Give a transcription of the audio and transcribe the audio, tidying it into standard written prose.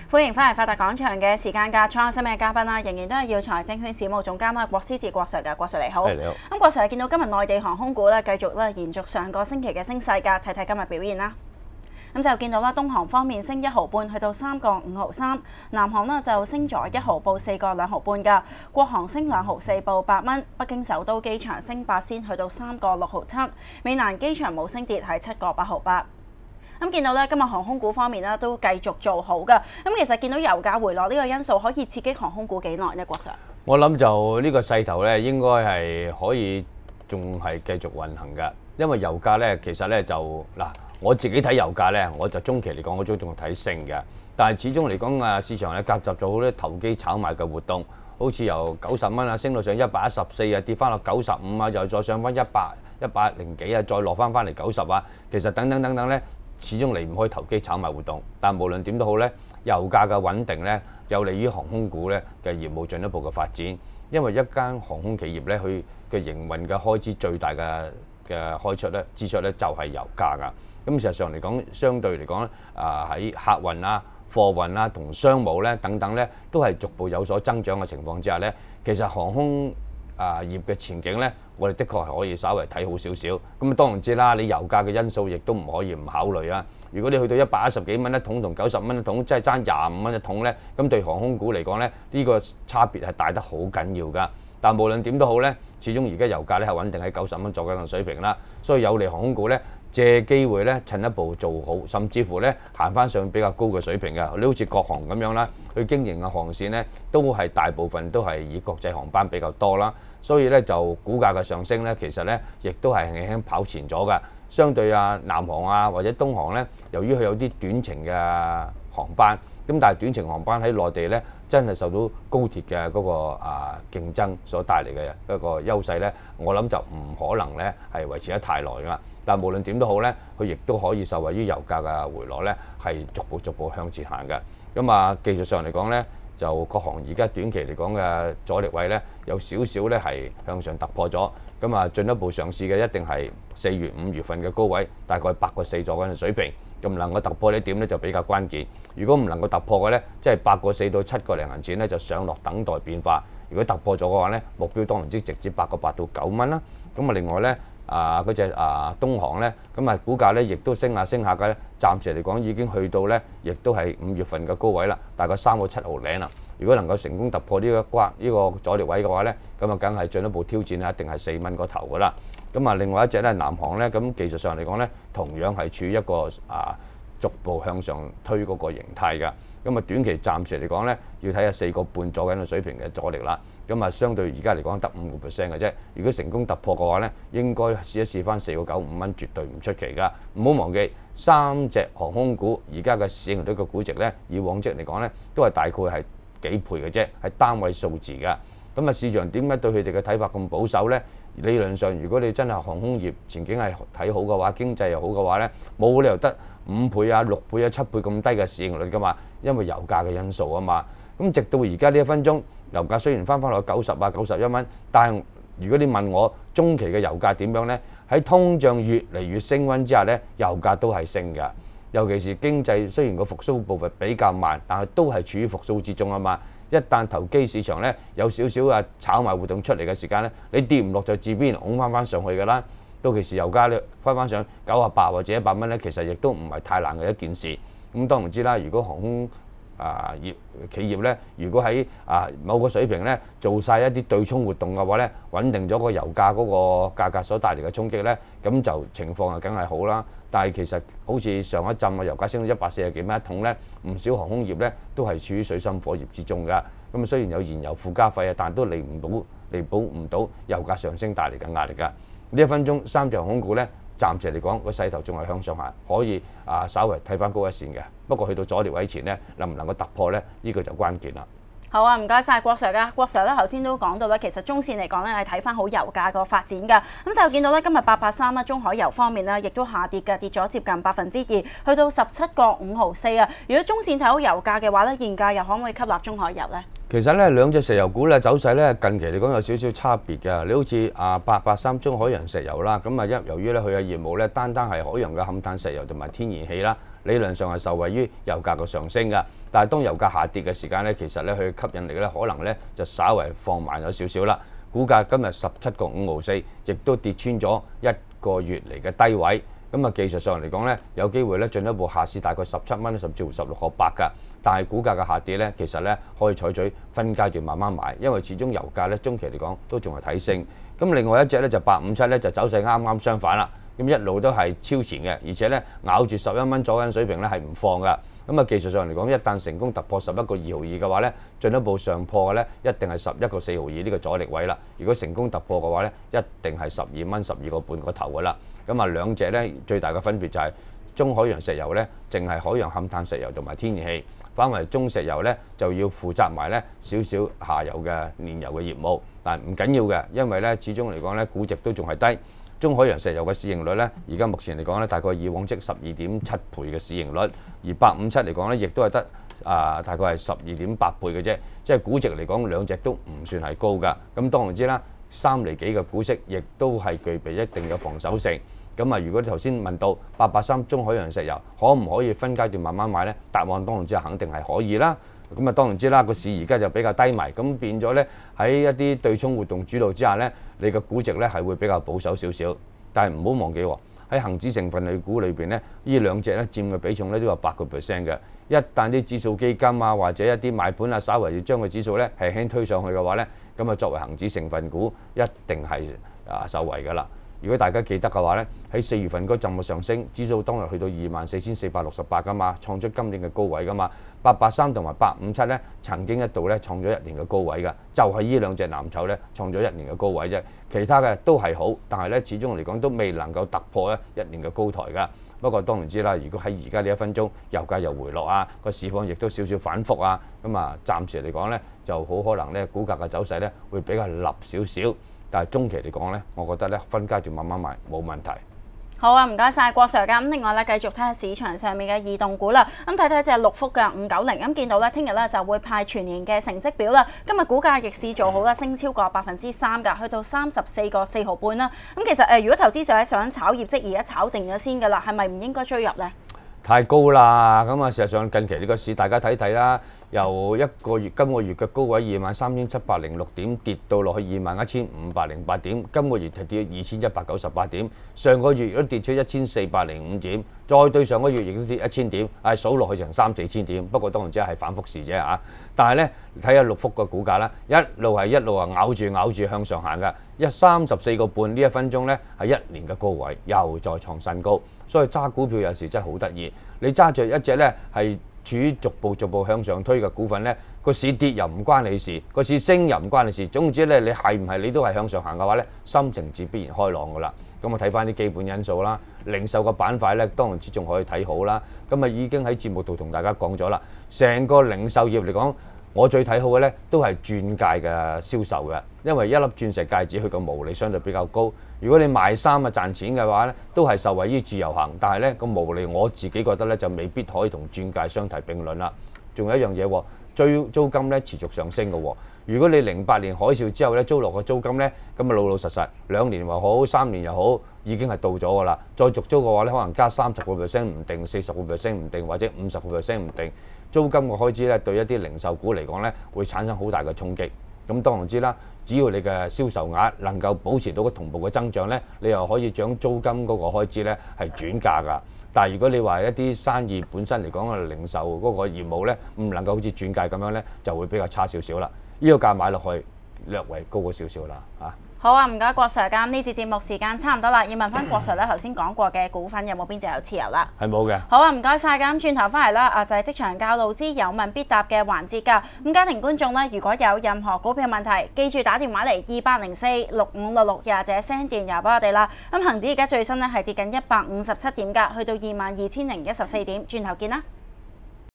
歡迎翻嚟發達廣場嘅時間價倉，今日嘅嘉賓啦，仍然都係耀才證券事務總監啦，郭思治郭 Sir 嘅，郭 Sir 你好。 你好。 咁郭 Sir 見到今日內地航空股咧繼續咧延續上個星期嘅升勢㗎，睇睇今日表現啦。咁就見到啦，東航方面升1毫半，去到3個5毫3；南航呢就升咗1毫，報4個2毫半㗎；國航升2毫4，報8蚊；北京首都機場升8仙，去到3個6毫7；美蘭機場冇升跌，係7個8毫8。咁見到咧，今日航空股方面咧都繼續做好㗎。咁其實見到油價回落呢個因素，可以刺激航空股幾耐呢？郭 Sir？ 我諗就呢個勢頭咧，應該係可以仲係繼續運行㗎。因為油價咧，其實咧就嗱，我自己睇油價咧，我就中期嚟講，我都仲睇升嘅。但係始終嚟講啊，市場咧夾雜咗好多投機炒賣嘅活動，好似由90蚊啊升到上114啊，跌翻落95啊，又再上翻100零幾啊，再落翻嚟90啊。其實等等等等咧。始終離唔開投機炒賣活動，但無論點都好咧，油價嘅穩定咧，有利於航空股咧嘅業務進一步嘅發展。因為一間航空企業咧，佢嘅營運嘅開支最大嘅開出咧支出咧就係油價㗎。咁事實上嚟講，相對嚟講咧，喺客運啊、貨運啊同商務咧等等咧，都係逐步有所增長嘅情況之下咧，其實航空業嘅前景咧，我哋的確係可以稍微睇好少少。咁當然知啦，你油價嘅因素亦都唔可以唔考慮啊。如果你去到110幾蚊一桶同90蚊一桶，即係爭25蚊一桶咧，咁對航空股嚟講咧，呢個差別係大得好緊要㗎。但無論點都好咧，始終而家油價咧係穩定喺90蚊左右嘅水平啦，所以有利航空股咧借機會咧趁一步做好，甚至乎咧行翻上比較高嘅水平嘅。你好似國航咁樣啦，佢經營嘅航線咧都係大部分都係以國際航班比較多啦。所以咧就股價嘅上升咧，其實咧亦都係輕輕跑前咗㗎。相對南航啊或者東航咧，由於佢有啲短程嘅航班，咁但係短程航班喺內地咧真係受到高鐵嘅嗰個競爭所帶嚟嘅一個優勢咧，我諗就唔可能咧係維持得太耐㗎。但無論點都好咧，佢亦都可以受惠於油價嘅回落咧，係逐步向前行嘅。咁技術上嚟講咧，就國航而家短期嚟講嘅阻力位咧，有少少咧係向上突破咗，咁進一步嘗試嘅一定係4月、5月份嘅高位，大概8個4左右嘅水平，咁能夠突破呢點咧就比較關鍵。如果唔能夠突破嘅咧，即係8個4到7個零銀錢咧，就上落等待變化。如果突破咗嘅話咧，目標當然之直接8個8到9蚊啦。咁另外咧。嗰隻東航咧，咁股價咧亦都升下嘅咧，暫時嚟講已經去到咧，亦都係5月份嘅高位啦，大概3個7毫零啦。如果能夠成功突破呢個關呢個阻力位嘅話咧，咁梗係進一步挑戰啦，一定係4蚊個頭噶啦。咁另外一隻咧南航咧，咁技術上嚟講咧，同樣係處於一個逐步向上推嗰個形態㗎。咁短期暫時嚟講咧，要睇下4個半左右嘅水平嘅阻力啦。咁相對而家嚟講得5% 嘅啫。如果成功突破嘅話咧，應該試一試翻4個9、5蚊，絕對唔出奇㗎。唔好忘記3隻航空股而家嘅市盈率嘅估值咧，以往績嚟講咧，都係大概係幾倍嘅啫，係單位數字㗎。咁市場點解對佢哋嘅睇法咁保守咧？理論上，如果你真係航空業前景係睇好嘅話，經濟又好嘅話咧，冇理由得5倍啊、6倍啊、7倍咁低嘅市盈率㗎嘛，因為油價嘅因素啊嘛。咁直到而家呢1分鐘，油價雖然翻落90啊、91蚊，但係如果你問我中期嘅油價點樣咧？喺通脹越嚟越升溫之下咧，油價都係升㗎。尤其是經濟雖然個復甦步伐比較慢，但係都係處於復甦之中啊嘛。一旦投機市場咧有少少炒賣活動出嚟嘅時間咧，你跌唔落就自邊拱翻上去㗎啦。到其時油價咧翻上98或者100蚊咧，其實亦都唔係太難嘅一件事。咁當然知啦，如果航空企業咧，如果喺某個水平咧做晒一啲對沖活動嘅話咧，穩定咗個油價嗰個價格所帶嚟嘅衝擊咧，咁就情況就梗係好啦。但係其實好似上一陣油價升到140幾蚊一桶咧，唔少航空業咧都係處於水深火熱之中㗎。咁雖然有燃油附加費但都彌補唔到油價上升帶嚟嘅壓力㗎。呢1分鐘3隻航空股咧，暫時嚟講個勢頭仲係向上行，可以稍微睇翻高一線嘅。不過去到阻力位前咧，能唔能夠突破咧？呢個就關鍵啦。 好啊，唔該晒郭 Sir 㗎。郭 Sir 咧頭先都講到咧，其實中線嚟講咧係睇翻好油價個發展㗎。咁就見到咧今日883啦，中海油方面咧亦都下跌㗎，跌咗接近2%，去到17個5毫4啊。如果中線睇好油價嘅話咧，現價又可唔可以吸納中海油咧？ 其實咧兩隻石油股咧走勢咧近期嚟講有少少差別嘅。你好似883中海洋石油啦，咁啊由於咧佢嘅業務咧單係海洋嘅勘探石油同埋天然氣啦，理論上係受惠於油價嘅上升嘅。但係當油價下跌嘅時間咧，其實咧佢嘅吸引力咧可能咧就稍為放慢咗少少啦。股價今日17.554，亦都跌穿咗1個月嚟嘅低位。咁啊技術上嚟講咧，有機會咧進一步下試大概17蚊甚至乎16.8㗎。但係股價嘅下跌咧，其實咧可以採取分階段慢慢買，因為始終油價咧中期嚟講都仲係睇升。咁另外一隻咧就857咧就走勢啱啱相反啦。咁一路都係超前嘅，而且咧咬住11蚊左緊水平咧係唔放㗎。咁啊技術上嚟講，一旦成功突破11個2毫2嘅話咧，進一步上破嘅咧一定係11個4毫2呢個阻力位啦。如果成功突破嘅話咧，一定係12蚊12個半個頭㗎啦。咁啊兩隻咧最大嘅分別就係中海洋石油咧，淨係海洋勘探石油同埋天然氣。反為中石油咧就要負責埋咧少少下游嘅煉油嘅業務，但係唔緊要嘅，因為咧始終嚟講咧估值都仲係低。中海洋石油嘅市盈率咧，而家目前嚟講咧大概以往即12.7倍嘅市盈率，而857嚟講咧亦都係得大概係12.8倍嘅啫，即係估值嚟講兩隻都唔算係高㗎。咁當然知啦，3厘幾嘅股息亦都係具備一定嘅防守性。咁啊，如果你頭先問到883中海洋石油可唔可以分階段慢慢買呢？答案當然之肯定係可以啦。咁啊，當然知啦，個市而家就比較低迷，咁變咗呢，喺一啲對沖活動主導之下呢，你嘅估值呢係會比較保守少少。但係唔好忘記喎，喺恆指成分類股裏邊呢，呢兩隻呢佔嘅比重呢都有8%嘅。一旦啲指數基金啊或者一啲買盤啊，稍為要將個指數呢輕輕推上去嘅話呢，咁啊作為恆指成分股一定係受惠㗎啦。如果大家記得嘅話咧，喺4月份嗰陣嘅上升，指數當日去到24,468㗎嘛，創出今年嘅高位㗎嘛。883同埋857咧，曾經一度咧創咗1年嘅高位㗎，就係呢兩隻藍籌咧創咗1年嘅高位啫。其他嘅都係好，但係咧始終嚟講都未能夠突破1年嘅高台㗎。不過當然知啦，如果喺而家呢1分鐘，油價又回落啊，個市況亦都少少反覆啊，咁啊暫時嚟講咧，就好可能咧股價嘅走勢咧會比較立少少。但係中期嚟講咧，我覺得咧分階段慢慢買冇問題。 好啊，唔該晒郭 Sir 㗎。咁另外咧，繼續睇下市場上面嘅異動股啦。咁睇睇隻六福嘅590，咁見到咧，聽日咧就會派全年嘅成績表啦。今日股價逆市做好啦，升超過3%㗎，去到34個4毫半啦。咁其實如果投資者想炒業績，而家炒定咗先㗎啦，係咪唔應該追入咧？太高啦！咁啊，事實上近期呢個市大家睇睇啦。由今個月嘅高位23,706點跌到落去21,508點，今個月係跌2,198點，上個月亦都跌出1,405點，再對上個月亦都跌1000點，數落去成3-4千點。不過當然只係反覆事啫嚇。但係咧，睇下六福個股價啦，一路咬住向上行㗎，34個半呢1分鐘咧係1年嘅高位，又再創新高。所以揸股票有時真係好得意，你揸著一隻咧係處於逐步向上推嘅股份咧，個市跌又唔關你事，個市升又唔關你事。總之咧，你係唔係你都係向上行嘅話咧，心情自必然開朗㗎啦。咁我睇翻啲基本因素啦，零售個板塊咧，當然之仲可以睇好啦。咁啊已經喺節目度同大家講咗啦，成個零售業嚟講，我最睇好嘅咧都係鑽戒嘅銷售嘅，因為一粒鑽石戒指佢個毛利相對比較高。如果你賣衫啊賺錢嘅話咧，都係受惠於自由行，但係咧個毛利我自己覺得咧就未必可以同鑽戒相提並論啦。仲有一樣嘢喎，租金咧持續上升嘅喎。如果你08年海嘯之後咧租落個租金咧，咁啊老實2年又好3年又好，已經係到咗㗎啦。再續租嘅話咧，可能加30% 唔定，40% 唔定，或者50% 唔定。租金嘅開支咧對一啲零售股嚟講咧會產生好大嘅衝擊。咁當然知啦，只要你嘅銷售額能夠保持到個同步嘅增長咧，你又可以將租金嗰個開支咧係轉嫁㗎。但係如果你話一啲生意本身嚟講嘅零售嗰個業務咧，唔能夠好似轉介咁樣咧，就會比較差少少啦。呢個價買落去略為高咗少少啦嚇。好啊，唔該郭 Sir。咁呢節節目時間差唔多啦，要問翻郭 Sir 咧，頭先講過嘅股份有冇邊隻有持有啦？係冇嘅。好啊，唔該晒。咁轉頭翻嚟啦，就係職場教導之有問必答嘅環節㗎。咁家庭觀眾咧，如果有任何股票問題，記住打電話嚟28046566，又或者 send 電郵俾我哋啦。咁恆指而家最新咧係跌緊157點㗎，去到22,014點。轉頭見啦。